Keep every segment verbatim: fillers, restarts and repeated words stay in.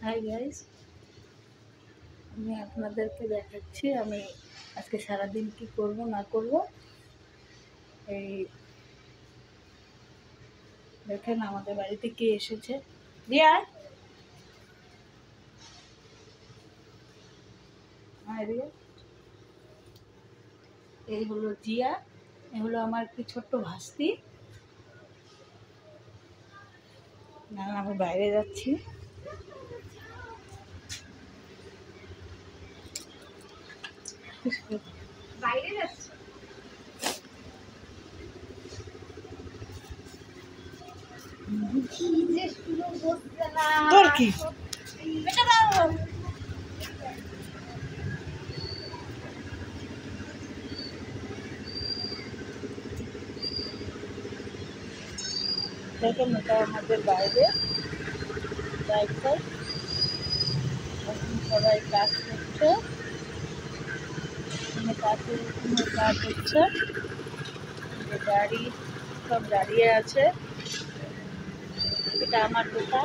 Hi guys, আমি আপনাদেরকে দেখাচ্ছি আমি আজকে সারাদিন কি করব না করব। এই দেখেন আমাদের বাড়িতে কে এসেছে। রিয়া, হ্যাঁ রিয়া, এই হলো জিয়া, এই হলো আমার কি ছোট্ট ভাস্তি। না আমি বাইরে যাচ্ছি। বাইরে যাচ্ছি তোর কি দেখেন, এটা আমাদের বাইরে রাইট সাইড। এখন সবাই কাজ করছে, এখানে কাজের কোনো কাজ হচ্ছে। যে গাড়ি সব দাঁড়িয়ে আছে। এটা আমার দোকান,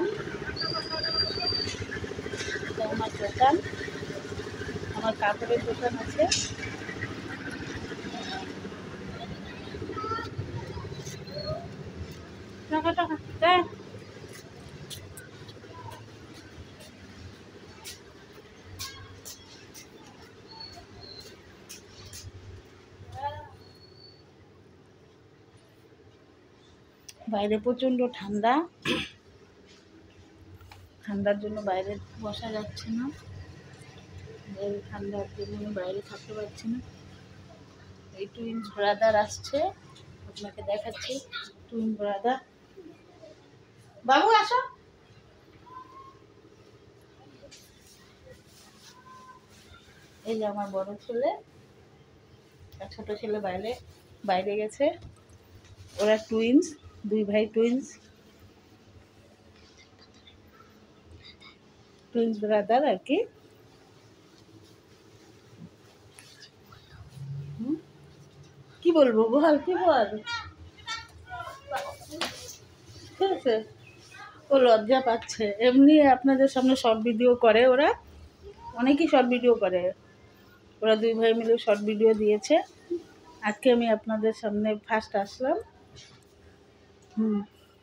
এটা আমার দোকান, আমার কাপড়ের দোকান আছে। টাকা টাকা দেখ, বাইরে প্রচণ্ড ঠান্ডা, ঠান্ডার জন্য বাইরে বসা যাচ্ছে না। এই ঠান্ডার জন্য আমি বাইরে থাকতে পারছি না। এই টুইন ব্রাদার আসছে, আপনাকে দেখাচ্ছি। টুইন ব্রাদার, বাবু আসো। এই যে আমার বড় ছেলে আর ছোট ছেলে বাইরে বাইরে গেছে। ওরা টুইন্স, দুই ভাই টুইন্স, টুইন্স ব্রাদার আর কি। কি বলবো বল, কি বল, ঠিক আছে। ও লজ্জা পাচ্ছে, এমনি আপনাদের সামনে শর্ট ভিডিও করে, ওরা অনেকেই শর্ট ভিডিও করে। ওরা দুই ভাই মিলে শর্ট ভিডিও দিয়েছে। আজকে আমি আপনাদের সামনে ফার্স্ট আসলাম। হুম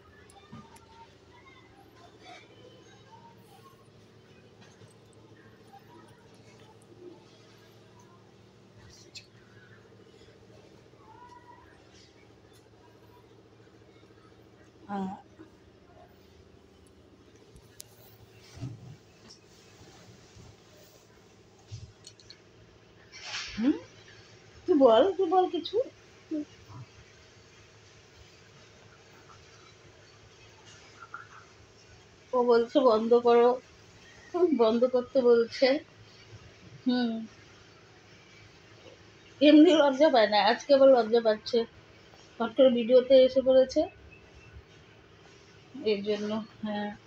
হুম তুই বল, তুই বল কিছু। ও বলছে বন্ধ করো, বন্ধ করতে বলছে। হুম এমনি লজ্জা পায় না, আজকে আবার লজ্জা পাচ্ছে, হট করে ভিডিওতে এসে পড়েছে, এর জন্য। হ্যাঁ,